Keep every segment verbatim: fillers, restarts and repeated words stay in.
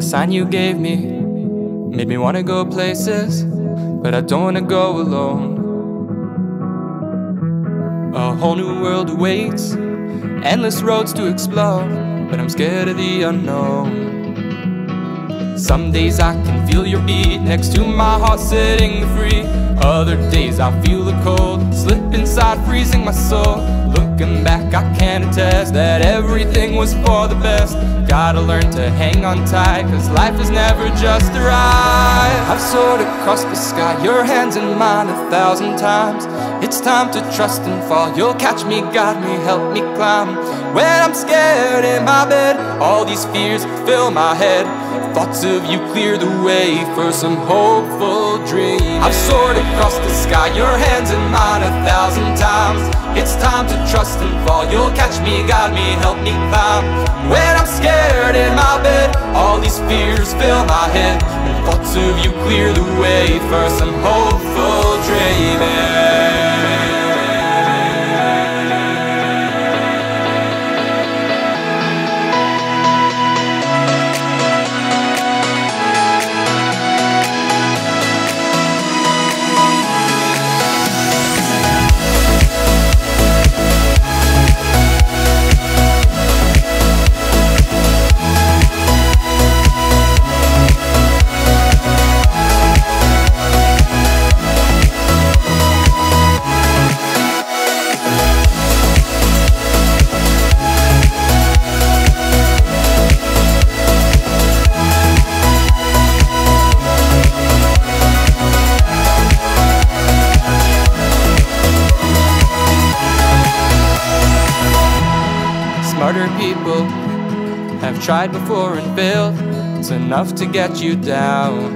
sign you gave me made me wanna go places, but I don't wanna go alone. A whole new world awaits, endless roads to explore, but I'm scared of the unknown. Some days I can feel your beat next to my heart setting free. Other days I feel the cold slip inside, freezing my soul. Looking back I can attest that everything was for the best. Gotta learn to hang on tight, cause life is never just a ride. I've soared across the sky, your hands in mine a thousand times. It's time to trust and fall, you'll catch me, guide me, help me climb. When I'm scared in my bed, all these fears fill my head. Thoughts of you clear the way for some hopeful dream. I've soared across the sky, your hands in mine a thousand times. It's time to trust and fall, you'll catch me, guide me, help me climb. When I'm scared in my bed, all these fears fill my head. And thoughts of you clear the way for some hopeful dreaming. Smarter people have tried before and failed. It's enough to get you down.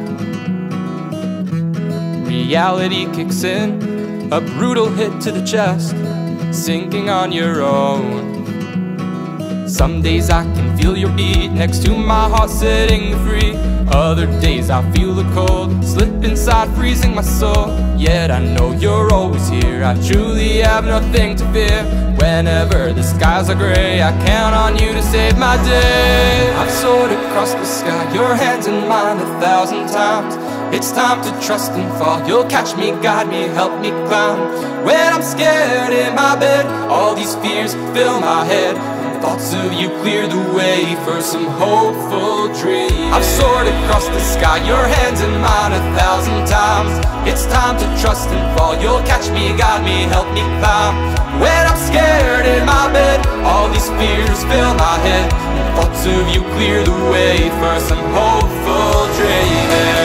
Reality kicks in, a brutal hit to the chest, sinking on your own. Some days I can feel your beat next to my heart setting free. Other days I feel the cold slip inside, freezing my soul. Yet I know you're always here, I truly have nothing to fear. Whenever the skies are grey, I count on you to save my day. I've soared across the sky, your hands in mine a thousand times. It's time to trust and fall, you'll catch me, guide me, help me climb. When I'm scared in my bed, all these fears fill my head. Thoughts of you clear the way for some hopeful dreams. I've soared across the sky, your hands in mine a thousand times. It's time to trust and fall, you'll catch me, guide me, help me climb. When I'm scared in my bed, all these fears fill my head. Thoughts of you clear the way for some hopeful dreaming.